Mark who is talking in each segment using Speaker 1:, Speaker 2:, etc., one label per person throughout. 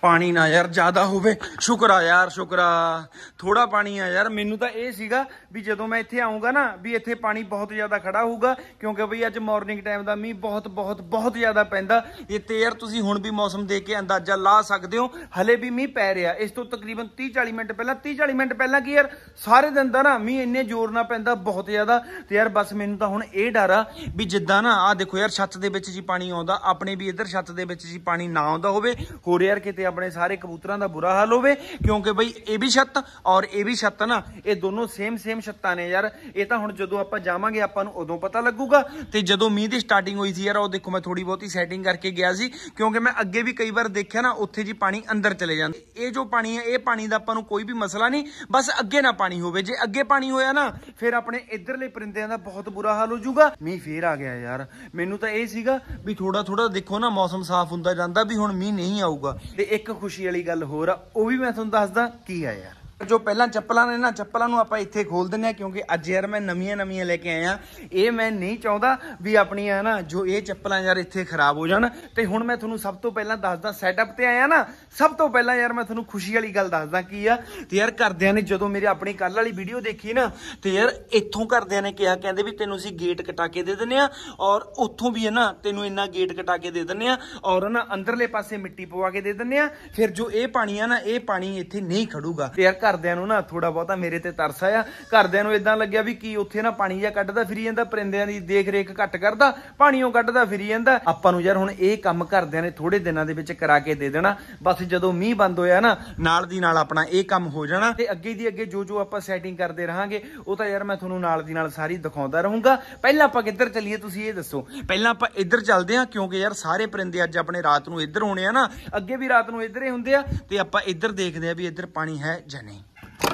Speaker 1: पानी ना यार ज्यादा होवे, शुक्र आ यार, शुक्र आ थोड़ा पानी आ यार। मैनू तो यह सीगा भी जदों मैं इत्थे आऊँगा ना भी इत्थे पानी बहुत ज्यादा खड़ा होगा, क्योंकि बई अज मॉर्निंग टाइम का मीह बहुत बहुत बहुत ज्यादा पैंदा। इत्ते यार तुसीं हुण भी मौसम देख के अंदाजा ला सकते हो, हले भी मीह पै रहा। इस तो तकरीबन 30-40 मिनट पहला 30-40 मिनट पहला की यार सारे दिन का ना मीह इन्ने जोर ना पैंदा बहुत ज्यादा। तो यार बस मैनू तो हुण ये डर आ भी जिद्दां ना आ देखो यार छत दे विच जी पानी आउंदा, अपने भी इधर छत दे विच जी पानी ना आउंदा होवे, होर यार किते अपने सारे कबूतरां दा बुरा हाल होवे। क्योंकि बई ये भी छत और ये भी छत ना ये दोनों सेम छत्तां ने यार। ये तो हुण जदों आपां जावांगे आपां नूं उदों पता लगूगा। ते जदों मीह दी स्टार्टिंग होई सी यार वो देखो मैं थोड़ी बहुती सैटिंग करके गया सी, क्योंकि मैं अगे भी कई बार देखिया ना उत्थे जी पानी अंदर चले जांदा। ये जो पानी है ये पानी दा आपां नूं कोई भी मसला नहीं, बस अगे ना पानी होवे। जे अगे पानी होया ना फिर अपने इधरले परिंदियां दा बहुत बुरा हाल हो जाऊगा। मीह फिर आ गया यार, मैनू तो यह सीगा भी थोड़ा थोड़ा देखो ना मौसम साफ हुंदा जांदा भी हुण मीह नहीं आऊगा। ते एक खुशी वाली गल होर आ, वो भी मैं तुहानूं दसदा की है यार। जो पहला चप्पलों ने ना चप्पलों नूं आपां इत्थे खोल दिंदे आ, क्योंकि अज यार मैं नवीं लेके आया। ये मैं नहीं चाहता भी अपनी है ना जो ये चप्पलां यार इत्थे खराब हो जान। ते हुण मैं तुहानूं सब तो पहला दसदा सैटअप ते आया ना, सब तो पहला यार मैं तुहानूं खुशी वाली गल दसदा की आ। ते यार घरदियां ने जदों मेरी अपनी कल वाली वीडियो देखी ना ते यार इत्थों घरदियां ने कहा कहंदे भी तैनूं असीं गेट कटा के दे दिंदे आ और उत्थों भी है ना तैनूं इन्ना गेट कटा के दे दिंदे आ और ना अंदरले पासे मिट्टी पवा के दे दिंदे आ। फिर जो ये पानी है ना ये पानी इत्थे नहीं खड़ूगा। ते यार घरदियां नूं ना थोड़ा बहुता मेरे ते तरस आया। घरदियां नूं इदां लग्गिया भी की उत्थे ना पानी जिहा कड्ढदा फिरी जांदा, परिंदियां दी देख रेख घट करदा, पाणीओ कड्ढदा फिरी जांदा। आपां नूं यार हुण ये काम घरदियां ने थोड़े दिनां दे विच करा के दे देना। बस जदों मीह बंद होया ना नाल दी नाल अपना ये काम हो जाना। ते अगे दी अगे जो आपां सैटिंग करदे रहांगे वो तां यार मैं तुहानूं नाल दी नाल सारी दिखाउंदा रहूंगा। पहिलां आपां किੱਧਰ चलीए तुसीं ये दस्सो। पहिलां आपां इधर चलदे आ, क्योंकि यार सारे परिंदे अज अपने रात नूं इधर होने आ ना, अगे भी रात नूं इधर ही हुंदे आ। ते आपां इधर देखदे आ भी इधर पानी है जां नहीं।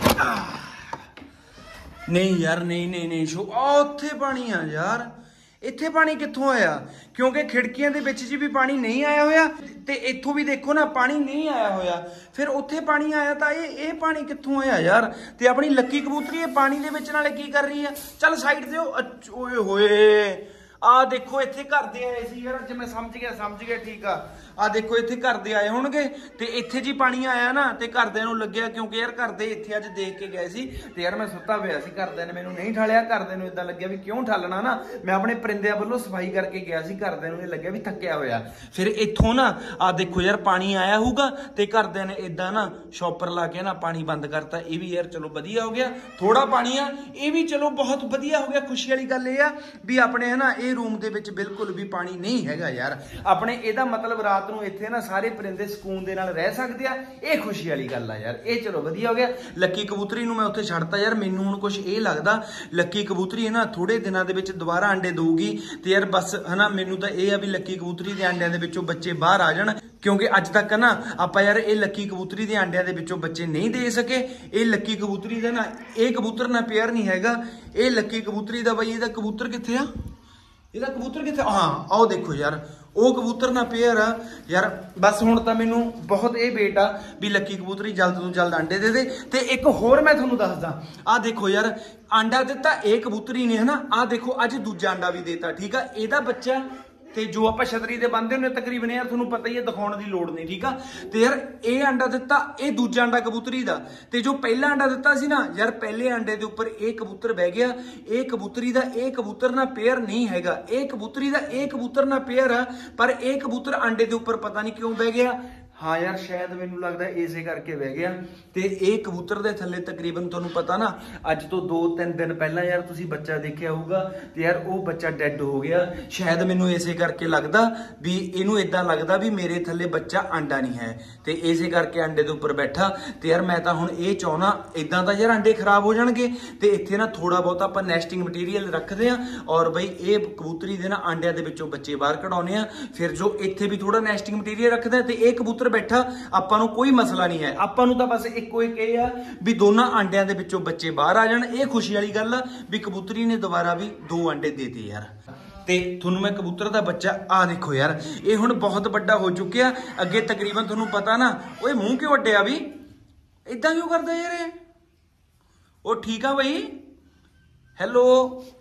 Speaker 1: नहीं यार नहीं शो उत्थे पानी आ यार, इत्थे पानी कित्थों आया? क्योंकि खिड़कियां दे विच जी भी पानी नहीं आया होया ते इत्थों भी देखो ना पानी नहीं आया होया, फिर उत्थे पानी आया तां ये पानी कित्थों आया यार? ते अपनी लक्की कबूतरी ये पानी दे विच नाले की कर रही है? चल साइड दे ओए होए आ देखो इत्थे घर दे आए सी यार। अज मैं समझ गया ठीक आ देखो इत्थे घर दे आए होणगे ते इत्थे जी पानी आया ना ते घरदियां नूं लग्गिया, क्योंकि यार घर दे इत्थे अज देख के गए सी ते यार मैं सुत्ता पिया सी, घरदियां ने मैनूं नहीं ठालिया। घरदियां नूं इदां लग्गिया भी क्यों ठालना ना, मैं अपने परिंदियां वल्लों सफाई करके गया सी, घरदियां नूं लग्गिया भी थक्किया होया। फिर इत्थों ना आ देखो यार पानी आया होऊगा ते घरदियां ने इदां ना शॉपर ला के ना पानी बंद करता। ये भी यार चलो वधिया हो गया, थोड़ा पानी आ ये भी चलो बहुत वधिया हो गया। खुशी वाली गल ये आ भी अपने है ना रूम दे विच बिल्कुल भी पानी नहीं हैगा यार। अपने एदा मतलब रात नूं इत्थे ना सारे परिंदे सुकून दे नाल रह सकदे आ। ये खुशी वाली गल आ यार, ये चलो वधिया हो गया। लक्की कबूतरी नूं मैं उत्थे छड्डता यार, मैनूं हुण कुछ ये लगदा लक्की कबूतरी है ना थोड़े दिनां दे विच दुबारा अंडे देऊगी। ते यार बस है ना मैनूं तां ये आ भी लक्की कबूतरी दे अंडिਆਂ दे विचों बच्चे बाहर आ जाण, क्योंकि अज तक ना आपां यार ये लक्की कबूतरी दे अंडिਆਂ दे विचों बच्चे नहीं दे सके। ये लक्की कबूतरी दा ना ये कबूतर ना पेयर नहीं हैगा, ये लक्की कबूतरी दा बई इहदा कबूतर कित्थे आ? ਇਹਦਾ कबूतर कितने हाँ आओ देखो यार वो कबूतर ना पेयर आ यार। बस हुण तां मैनूं बहुत ये वेट आ भी लक्की कबूतरी जल्द तो जल्द अंडे दे दे। ते एक होर मैं तुहानूं दसदा आ देखो यार अंडा दिता ये कबूतरी ने है ना, आ देखो अज दूजा अंडा भी देता ठीक आ। ਇਹਦਾ बच्चा ते जो आप छतरी दे बंदे ने तकरीबन यार तुहानूं पता ही है दिखाउण दी लोड़ नहीं ठीक आ। ते यार ये अंडा दिता ये दूजा अंडा कबूतरी दा, ते जो पहला अंडा दिता सी ना यार पहले अंडे दे उपर ये कबूतर बह गया। ये कबूतरी दा ये कबूतर ना पेयर नहीं हैगा, ये कबूतरी दा ये कबूतर ना पेयर आ, पर ये कबूतर अंडे दे उपर पता नहीं क्यों बह गया। हाँ यार शायद मैनूं लगदा इसे करके बह गया। ते ये कबूतर दे थल्ले तकरीबन तुहानूं पता ना अज तो 2-3 दिन पहला यार तुसीं बच्चा देखिया होऊगा ते यार वो बच्चा डैड हो गया। शायद मैनूं इसे करके लगदा भी इहनूं इदां लगदा भी मेरे थल्ले बच्चा अंडा नहीं है, ते इसे करके अंडे दे उपर बैठा। ते यार मैं तां हुण ये चाहुंदा इदां दा यार अंडे खराब हो जाणगे ते इत्थे ना थोड़ा बहुत आपां नैस्टिंग मटीरियल रखदे आ और बई ये कबूतरी दे ना अंडिਆਂ ਦੇ ਵਿੱਚੋਂ ਬੱਚੇ ਬਾਹਰ ਕਢਾਉਣੇ ਆ। फिर जो इत्थे भी थोड़ा नैस्टिंग मटीरियल रखदा ते ये कबूतर बैठा आपां नूं कोई मसला नहीं है। आपां नूं तां बस इक्को एक ये आ भी दोनों अंडिਆਂ ਦੇ ਵਿੱਚੋਂ ਬੱਚੇ बाहर आ जाण। ये खुशी वाली गल आ भी कबूतरी ने दोबारा भी 2 अंडे देते यार। ते तुहानूं मैं कबूतर दा बच्चा आ देखो यार ये हुण बहुत वड्डा हो चुकिया। अगे तकरीबन तुहानूं पता ना ओए मूँह क्यों अड्डिया भी इदां क्यों करदा यार? ओ ठीक आ बई हेलो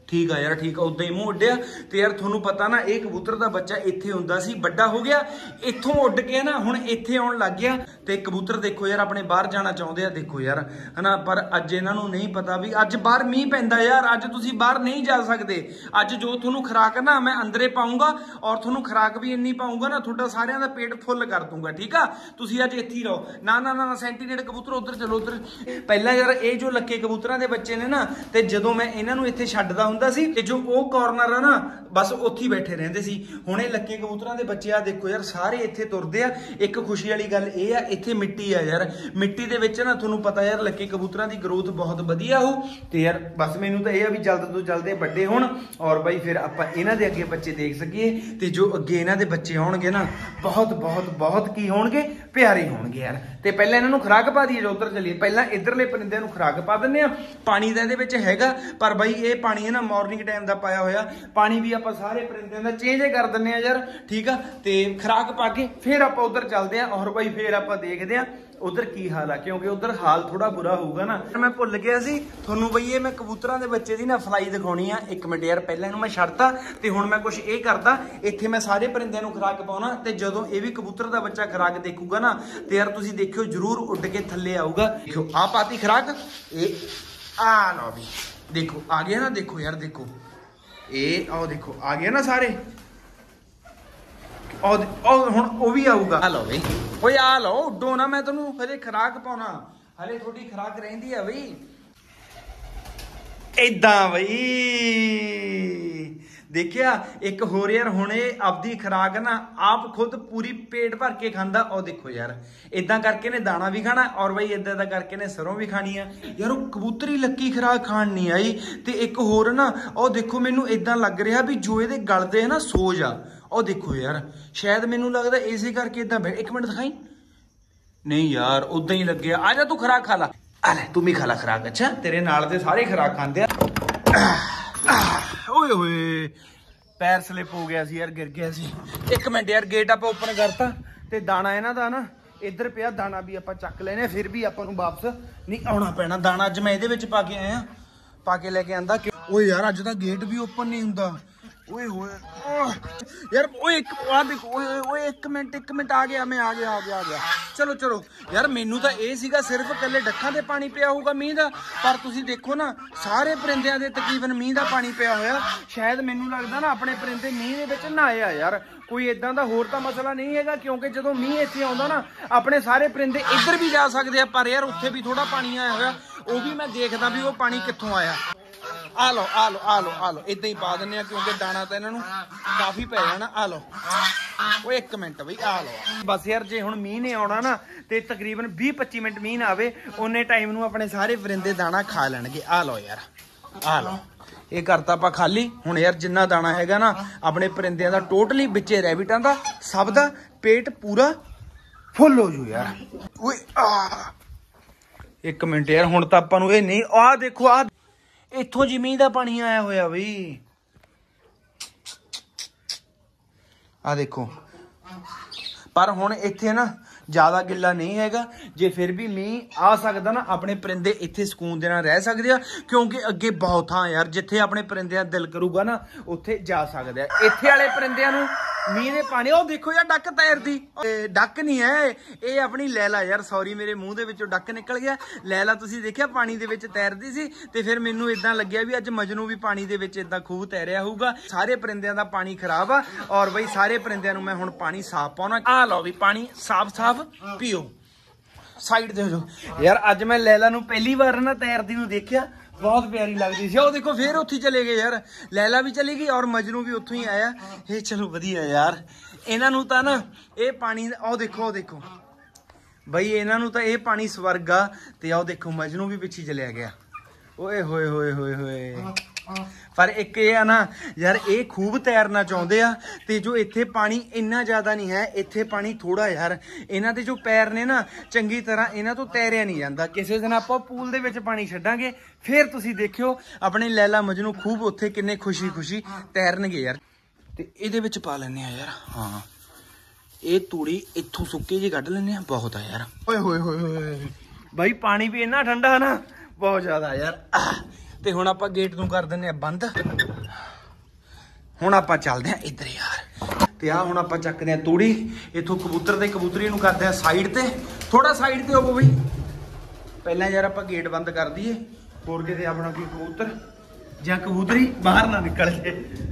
Speaker 1: ठीक है यार ठीक है, उदा ही मूँह उड्डिया। तो यार थोनू पता ना ये कबूतर का बच्चा इत्थे हुंदा सी, बड़ा हो गया, इत्थों उड के ना हुण इत्थे आउण लग गया। तो कबूतर देखो यार अपने बाहर जाना चाहुंदे आ, देखो यार है ना, पर अज इन्हां नूं नहीं पता भी अज बाहर मींह पैंदा यार, अज तुसीं बाहर नहीं जा सकदे। अज जो थोनू खुराक ना मैं अंदरे पाऊंगा और थोनू खुराक भी इन्नी पाऊंगा ना, तुहाडा सारियां दा पेट फुल कर दूंगा, ठीक आ। तुसीं अज इत्थे ही रहो। ना ना ना सेंटीनेट कबूतर उधर चलो, उधर पहला यार ये जो लक्के कबूतरां दे बच्चे ने ना, ते जदों मैं इन्हां नूं इत्थे छड्डदा हुंदा सी ते जो ਉਹ ਕਾਰਨਰ ਆ ਨਾ ਬਸ ਉੱਥੇ ਹੀ ਬੈਠੇ ਰਹਿੰਦੇ ਸੀ। ਹੁਣ ਇਹ ਲੱਕੇ ਕਬੂਤਰਾਂ ਦੇ ਬੱਚੇ ਆ ਦੇਖੋ ਯਾਰ ਸਾਰੇ ਇੱਥੇ ਤੁਰਦੇ ਆ। ਇੱਕ ਖੁਸ਼ੀ ਵਾਲੀ ਗੱਲ ਇਹ ਆ ਇੱਥੇ ਮਿੱਟੀ ਆ ਯਾਰ, ਮਿੱਟੀ ਦੇ ਵਿੱਚ ਨਾ ਤੁਹਾਨੂੰ ਪਤਾ ਯਾਰ ਲੱਕੇ ਕਬੂਤਰਾਂ ਦੀ ਗਰੋਥ ਬਹੁਤ ਵਧੀਆ ਹੋ। ਤੇ ਯਾਰ ਬਸ ਮੈਨੂੰ ਤਾਂ ਇਹ ਆ ਵੀ ਜਲਦ ਤੋਂ ਜਲਦ ਵੱਡੇ ਹੋਣ ਔਰ ਬਾਈ ਫਿਰ ਆਪਾਂ ਇਹਨਾਂ ਦੇ ਅੱਗੇ ਬੱਚੇ ਦੇਖ ਸਕੀਏ। ਤੇ ਜੋ ਅੱਗੇ ਇਹਨਾਂ ਦੇ ਬੱਚੇ ਆਉਣਗੇ ਨਾ ਬਹੁਤ ਬਹੁਤ ਬਹੁਤ ਕੀ ਹੋਣਗੇ, ਪਿਆਰੇ ਹੋਣਗੇ ਯਾਰ। ਤੇ ਪਹਿਲਾਂ ਇਹਨਾਂ ਨੂੰ ਖੁਰਾਕ ਪਾ ਦਈਏ, ਜੋ ਉੱਧਰ ਚੱਲੀਏ। ਪਹਿਲਾਂ ਇੱਧਰਲੇ ਪਰਿੰਦਿਆਂ ਨੂੰ ਖੁਰਾਕ ਪਾ ਦਿੰਦੇ ਆ। ਪਾਣੀ ਦਾ ਇਹਦੇ ਵਿੱਚ ਹੈਗਾ, ਪਰ ਬਾਈ ਇਹ ਪਾਣੀ ਹੈ ਨਾ ਮਾਰਨਿੰਗ ਟਾਈਮ ਦਾ ਪਾਇਆ ਹੋਇਆ पानी भी आप सारे परिंदे का चेंज कर दें यार, ठीक है। तो खुराक पा के फिर आप उधर चलते हैं और भाई फिर आप देखते हैं उधर की हाल है, क्योंकि उधर हाल थोड़ा बुरा होगा ना। मैं भुल गया सी थोनू बई ये मैं कबूतरां दे बच्चे दी ना फलाई दिखाउणी आ। एक मिनट यार पहले इहनूं मैं छड्डता ते हुण मैं कुछ ये करदा, इत्थे मैं सारे परिंदिਆਂ ਨੂੰ खुराक पाउणा ते जदों ये भी कबूतर दा बच्चा खुराक देखूगा ना ते यार तुसीं देखियो जरूर उड़ के थल्ले आऊगा। देखो आ पाती खुराक, ये आ लो भी देखो आ गया ना, देखो यार देखो ये आओ देखो आ गया ना सारे, हुण वो भी आऊगा। आ लो बई ओए आ लो उड्डो ना, मैं तुहानू हजे खुराक पाउणा, हले थोड़ी खुराक रहिंदी आ बई। इदां बई देखिया एक होर यार हुणे आपदी खुराक ना आप खुद पूरी पेट भर के खांदा। और देखो यार इदां करके ने दाना भी खाना और बई इदां दा करके ने सरों भी खानी है यार। वो कबूतरी लक्की खुराक खाण नहीं आई। ते एक होर ना और देखो मैनू इदां लग रहा भी जो इहदे गल दे है ना सोज आ। और देखो यार शायद मैनू लगदा इसे करके इदां। एक मिनट दिखाई, नहीं यार उदां ही लगे। आ जा तू खुराक खा ला, आ ले तू भी खा ला खुराक। अच्छा तेरे नाल दे सारे खुराक खांदे आ। ओए होए पैर स्लिप हो गया सी यार, गिर गया सी। एक मिनट यार गेट आप ओपन करता ते दाना इन्हां दा ना इधर पिया, दाना भी आप चक लेने, फिर भी आपां नूं वापस नहीं आउणा पैना। दाना अज मैं इहदे विच पा के आया, पा के लेके आंदा। ओए यार अज दा गेट भी ओपन नहीं हुंदा। ओए होए यार ओए एक आ देखो, ओए ओए एक मिनट आ गया मैं, आ गया। चलो चलो यार मैनू तो ये सीगा सिर्फ कल्ले डक्खां ते पानी पिया होगा मींह दा, पर तुसीं देखो ना सारे परिंदियां दे तकरीबन मींह दा पानी पिया होया। शायद मैनू लगदा ना अपने परिंदे मींह दे विच नहाए आ यार। कोई इदां दा होर तां मसला नहीं हैगा, क्योंकि जदों मींह इत्थे आउंदा ना अपने सारे परिंदे इधर भी जा सकदे आ, पर यार उत्थे भी थोड़ा पानी आया होया, वो भी मैं देखदा भी वो पानी कित्थों आया। आ लो आ लो आ लो आ लो इदां ही पा दिंदे आ, क्योंकि दाना तो इन्हां नूं काफी पै जाना। आ लो वो एक मिनट बई आ लो बस यार। जे हुण मींह ने आउणा ना ते तकरीबन 20-25 मिनट मींह ना आवे, उन्ने टाइम नूं अपने सारे परिंदे दाना खा लैणगे। आ लो यार आ लो ये करता आपां खाली। हुण यार जिन्ना दाना हैगा ना अपने परिंदिਆਂ ਦਾ टोटली बिच्चे रैबिटां ਦਾ सब ਦਾ पेट पूरा फुल हो जू यार। ओए आ एक मिनट यार हुण तां आपां नूं ये नहीं, आ देखो आ इत्थों जी मींह दा पानी आया होया बई। आ देखो पर हुण इत्थे ना ज्यादा गिला नहीं हैगा। जे फिर भी मींह आ सकदा ना अपने परिंदे इत्थे सुकून दे नाल रह सकदे आ, क्योंकि अगे बहुत थां यार जिथे अपने परिंदिਆਂ दिल करूगा ना उत्थे जा सकदे आ। इत्थे वाले परिंदिਆਂ नूं मींह दे पानी ओ देखो यार डक तैरदी, डक नहीं है ये अपनी लैला यार। सॉरी मेरे मूँह दे विचों डक निकल गया। लैला तुसीं देखिया पानी दे विच तैरदी सी ते फिर मैनूं इदां लग्गिया भी अज मजनू भी पानी दे विच इदां खूब तैरिया होਊਗਾ। सारे परिंदिਆਂ दा पानी खराब आ और बई सारे परिंदिਆਂ नूं मैं हुण पानी साफ पाउणा। आ लो भी पानी साफ पीओ, साइड दे हो जाओ यार। अज मैं लैला नूं पहली बार ना तैरदी नूं देखिया, बहुत प्यारी लगती सी। देखो फिर उत्थे चले गए यार, लैला भी चली गई और मजनू भी उत्थों ही आया। ये चलो वधिया यार। इन्हां नूं तां ना ये पानी देखो बई इन्हां नूं तां ये पानी स्वर्ग आ। ते आओ देखो मजनू भी पिछे चलिया गया। ओए होए होए होए होए पर एक ये आ ना यार ये खूब तैरना चाहते आ। ते जो इत्थे पानी इन्ना ज़्यादा नहीं है, इत्थे पानी थोड़ा यार। इन्हां दे जो पैर ने ना चंगी तरह इन्हां तो तैरिया नहीं जाता। किसी दिन आपां पूल दे विच पानी छड्डांगे, फिर तुसीं देखियो अपने लैला मजनू खूब उत्थे किन्ने खुशी खुशी तैरनगे यार। ते इहदे विच पा लैने आ यार। हाँ ये तूड़ी इत्थों सुक्की जी कढ लैने आ, बहुत आ यार। ओए होए होए होए भाई पानी भी इन्ना ठंडा है ना, बहुत ज़्यादा यार। ਤੇ ਹੁਣ ਆਪਾਂ ਗੇਟ ਨੂੰ ਕਰ ਦਿੰਨੇ ਆ ਬੰਦ। ਹੁਣ ਆਪਾਂ ਚੱਲਦੇ ਆ ਇੱਧਰ ਯਾਰ, ਤੇ ਆ ਹੁਣ ਆਪਾਂ ਚੱਕਦੇ ਆ ਤੂੜੀ ਇੱਥੋਂ ਕਬੂਤਰ ਤੇ ਕਬੂਤਰੀ ਨੂੰ ਕਰਦੇ ਆ ਸਾਈਡ ਤੇ। ਥੋੜਾ ਸਾਈਡ ਤੇ ਹੋਵੋ ਬਈ। ਪਹਿਲਾਂ ਯਾਰ ਆਪਾਂ ਗੇਟ ਬੰਦ ਕਰ ਦਈਏ, ਹੋਰ ਕਿਤੇ ਆਪਣਾ ਕੋਈ ਕਬੂਤਰ ਜਾਂ ਕਬੂਤਰੀ ਬਾਹਰ ਨਾ ਨਿਕਲ ਜੇ।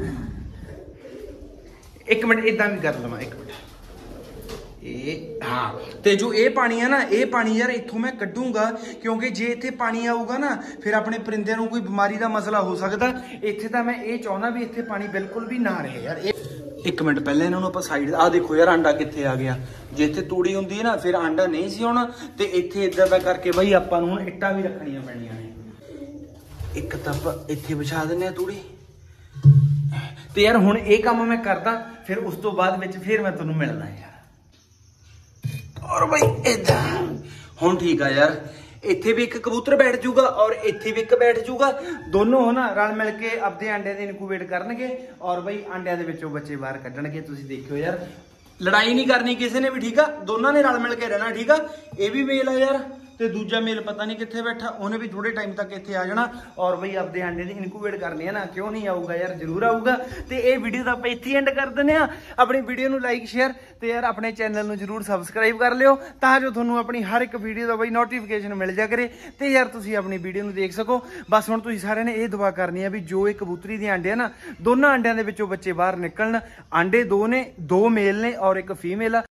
Speaker 1: ਇੱਕ ਮਿੰਟ ਇਦਾਂ ਵੀ ਕਰ ਲਵਾਂ, ਇੱਕ ਮਿੰਟ। ਇਹ ਹਾਂ, ਤੇ ਜੋ ਇਹ ਪਾਣੀ ਹੈ ਨਾ, ਇਹ ਪਾਣੀ ਯਾਰ ਇੱਥੋਂ ਮੈਂ ਕੱਢੂੰਗਾ, ਕਿਉਂਕਿ ਜੇ ਇੱਥੇ ਪਾਣੀ ਆਊਗਾ ਨਾ ਫਿਰ ਆਪਣੇ ਪਰਿੰਦਿਆਂ ਨੂੰ ਕੋਈ ਬਿਮਾਰੀ ਦਾ ਮਸਲਾ ਹੋ ਸਕਦਾ। ਇੱਥੇ ਤਾਂ ਮੈਂ ਇਹ ਚਾਹੁੰਦਾ ਵੀ ਇੱਥੇ ਪਾਣੀ ਬਿਲਕੁਲ ਵੀ ਨਾ ਰਹੇ ਯਾਰ। ਇੱਕ ਮਿੰਟ ਪਹਿਲਾਂ ਇਹਨਾਂ ਨੂੰ ਆਪਾਂ ਸਾਈਡ, ਆਹ ਦੇਖੋ ਯਾਰ ਆਂਡਾ ਕਿੱਥੇ ਆ ਗਿਆ। ਜੇ ਇੱਥੇ ਤੂੜੀ ਹੁੰਦੀ ਹੈ ਨਾ ਫਿਰ ਆਂਡਾ ਨਹੀਂ ਸੀ ਹੋਣਾ, ਤੇ ਇੱਥੇ ਇੱਦਾਂ ਦਾ ਕਰਕੇ ਬਈ ਆਪਾਂ ਨੂੰ ਹੁਣ ਇੱਟਾਂ ਵੀ ਰੱਖਣੀਆਂ ਪੈਣੀਆਂ ਨੇ। ਇੱਕ ਤਾਂ ਆਪਾਂ ਇੱਥੇ ਵਿਛਾ ਦਿੰਦੇ ਆ ਤੂੜੀ। ਤੇ ਯਾਰ ਹੁਣ ਇਹ ਕੰਮ ਮੈਂ ਕਰਦਾ, ਫਿਰ ਉਸ ਤੋਂ ਬਾਅਦ ਵਿੱਚ ਫਿਰ ਮੈਂ ਤੁਹਾਨੂੰ ਮਿਲਦਾ ਯਾਰ। ਔਰ ਬਈ ਏਦਾਂ ਹੁਣ ਠੀਕ ਆ ਯਾਰ। ਇੱਥੇ ਵੀ ਇੱਕ ਕਬੂਤਰ ਬੈਠ ਜਾਊਗਾ ਔਰ ਇੱਥੇ ਵੀ ਇੱਕ ਬੈਠ ਜਾਊਗਾ। ਦੋਨੋਂ ਨਾ ਰਲ ਮਿਲ ਕੇ ਆਪਦੇ ਆਂਡਿਆਂ ਦੇ ਇਨਕੂਬੇਟ ਕਰਨਗੇ ਔਰ ਬਈ ਆਂਡਿਆਂ ਦੇ ਵਿੱਚੋਂ ਬੱਚੇ ਬਾਹਰ ਕੱਢਣਗੇ। ਤੁਸੀਂ ਦੇਖਿਓ ਯਾਰ, ਲੜਾਈ ਨਹੀਂ ਕਰਨੀ ਕਿਸੇ ਨੇ ਵੀ, ਠੀਕ ਆ। ਦੋਨਾਂ ਨੇ ਰਲ ਮਿਲ ਕੇ ਰਹਿਣਾ, ਠੀਕ ਆ। ਇਹ ਵੀ ਮੇਲ ਆ ਯਾਰ, ਤੇ ਦੂਜਾ ਮੇਲ ਪਤਾ ਨਹੀਂ ਕਿੱਥੇ ਬੈਠਾ, ਉਹਨੇ ਵੀ ਥੋੜੇ ਟਾਈਮ ਤੱਕ ਇੱਥੇ ਆ ਜਾਣਾ ਔਰ ਬਈ ਆਪਦੇ ਆਂਡੇ ਦੀ ਇਨਕੂਬੇਟ ਕਰਨੀ ਹੈ ਨਾ। ਕਿਉਂ ਨਹੀਂ ਆਊਗਾ ਯਾਰ, ਜ਼ਰੂਰ ਆਊਗਾ। ਤੇ ਇਹ ਵੀਡੀਓ ਤਾਂ ਆਪਾਂ ਇੱਥੇ ਐਂਡ ਕਰ ਦਿੰਦੇ ਆ। ਆਪਣੀ ਵੀਡੀਓ ਨੂੰ ਲਾਈਕ ਸ਼ੇਅਰ ਤੇ ਯਾਰ ਆਪਣੇ ਚੈਨਲ ਨੂੰ ਜ਼ਰੂਰ ਸਬਸਕ੍ਰਾਈਬ ਕਰ ਲਿਓ, ਤਾਂ ਜੋ ਤੁਹਾਨੂੰ ਆਪਣੀ ਹਰ ਇੱਕ ਵੀਡੀਓ ਦਾ ਬਈ ਨੋਟੀਫਿਕੇਸ਼ਨ ਮਿਲ ਜਾ ਕਰੇ ਤੇ ਯਾਰ ਤੁਸੀਂ ਆਪਣੀ ਵੀਡੀਓ ਨੂੰ ਦੇਖ ਸਕੋ। ਬਸ ਹੁਣ ਤੁਸੀਂ ਸਾਰਿਆਂ ਨੇ ਇਹ ਦੁਆ ਕਰਨੀ ਆ ਵੀ ਜੋ ਇਹ ਕਬੂਤਰੀ ਦੇ ਆਂਡੇ ਆ ਨਾ, ਦੋਨਾਂ ਆਂਡਿਆਂ ਦੇ ਵਿੱਚੋਂ ਬੱਚੇ ਬਾਹਰ ਨਿਕਲਣ। ਆਂਡੇ ਦੋ ਨੇ, 2 ਮੇਲ ਨੇ ਔਰ 1 ਫੀਮੇਲ ਆ।